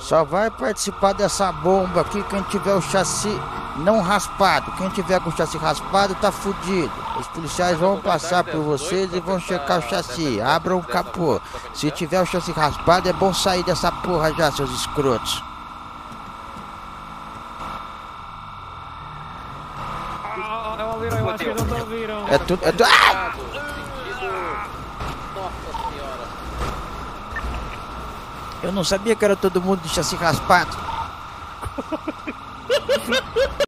Só vai participar dessa bomba aqui quem tiver o chassi não raspado. Quem tiver com o chassi raspado tá fudido. Os policiais vão passar por vocês e vão checar o chassi. Abram o capô. Se tiver o chassi raspado é bom sair dessa porra já, seus escrotos. Eu acho que não ouviram. É tudo... Ah! Nossa senhora. Eu não sabia que era todo mundo de chassi raspado.